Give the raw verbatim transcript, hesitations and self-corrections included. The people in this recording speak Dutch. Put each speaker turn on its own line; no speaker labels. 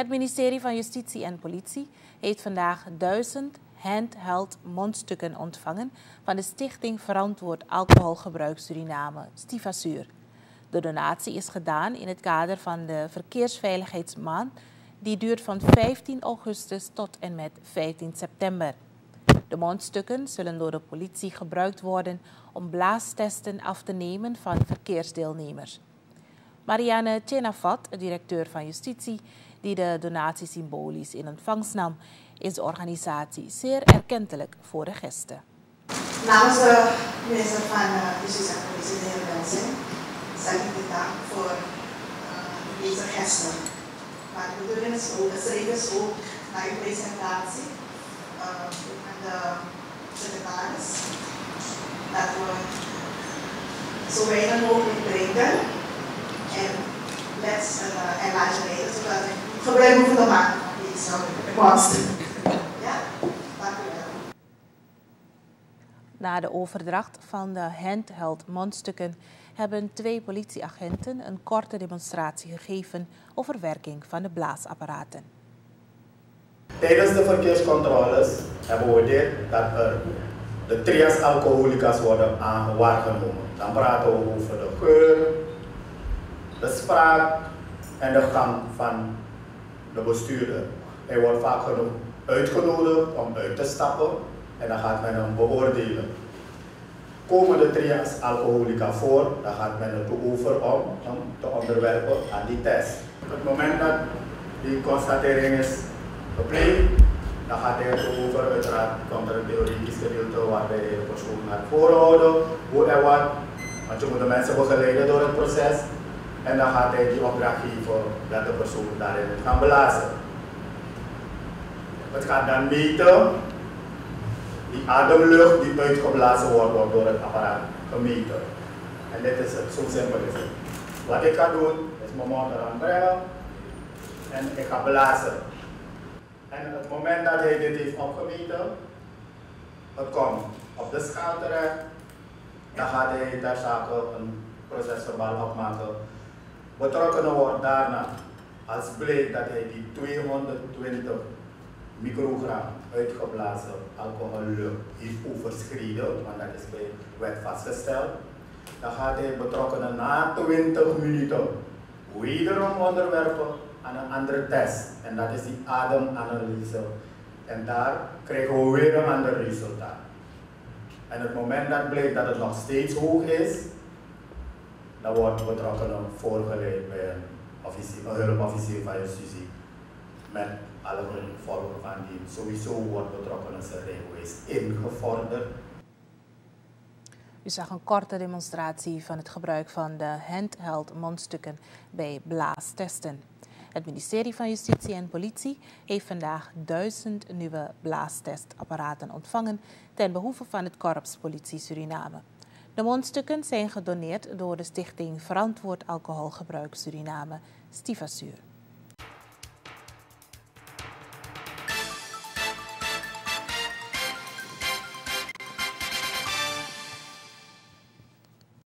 Het ministerie van Justitie en Politie heeft vandaag duizend handheld mondstukken ontvangen van de Stichting Verantwoord Alcoholgebruik Suriname, Stivasuur. De donatie is gedaan in het kader van de Verkeersveiligheidsmaand, die duurt van vijftien augustus tot en met vijftien september. De mondstukken zullen door de politie gebruikt worden om blaastesten af te nemen van verkeersdeelnemers. Marianne Tjenavat, directeur van Justitie, die de donatie symbolisch in ontvangst nam, is de organisatie zeer erkentelijk voor de gesten.
Namens de minister van Justitie en Politie, de heer Wensing, zeg ik de dank voor uh, deze gesten. Maar de bedoeling is ook, het is ook naar uw presentatie uh, aan de secretaris, dat we zo weinig mogelijk drinken en let's uh, imagineren, zodat we gebruik hoeven te maken van deze monster. Ja, dank u wel.
Na de overdracht van de handheld mondstukken hebben twee politieagenten een korte demonstratie gegeven over werking van de blaasapparaten.
Tijdens de verkeerscontroles hebben we dit dat er de trias alcoholica's worden waargenomen. Dan praten we over de geur, de spraak en de gang van de bestuurder. Hij wordt vaak genoeg uitgenodigd om uit te stappen en dan gaat men hem beoordelen. Komen de trias alcoholica voor, dan gaat men er over om hem te onderwerpen aan die test. Op het moment dat die constatering is gepleegd, dan gaat hij het over, uiteraard komt er een theoretisch gedeelte waarbij hij de persoon gaat voorhouden, hoe en wat, want je moet de mensen begeleiden door het proces. En dan gaat hij die opdracht geven dat de persoon daarin moet gaan blazen. Het gaat dan meten, die ademlucht die uitgeblazen wordt, wordt door het apparaat gemeten. En dit is het, zo simpel is het. Wat ik ga doen, is mijn mond eraan brengen en ik ga blazen. En op het moment dat hij dit heeft opgemeten, het komt op de schaal terecht, dan gaat hij ter zake een procesverbaal opmaken. Betrokkenen wordt daarna, als blijkt dat hij die tweehonderdtwintig microgram uitgeblazen alcohollucht heeft overschreden, want dat is bij wet vastgesteld, dan gaat hij betrokkenen na twintig minuten wederom onderwerpen aan een andere test. En dat is die ademanalyse. En daar krijgen we weer een ander resultaat. En op het moment dat blijkt dat het nog steeds hoog is, dan wordt betrokkenen voorgeleid bij een, officier, een hulpofficier van justitie met alle gevolgen van die. Sowieso wordt betrokkenen zijn rijbewijs ingevorderd.
U zag een korte demonstratie van het gebruik van de handheld mondstukken bij blaastesten. Het ministerie van Justitie en Politie heeft vandaag duizend nieuwe blaastestapparaten ontvangen ten behoeve van het Korps Politie Suriname. De mondstukken zijn gedoneerd door de Stichting Verantwoord Alcoholgebruik Suriname, Stivasuur.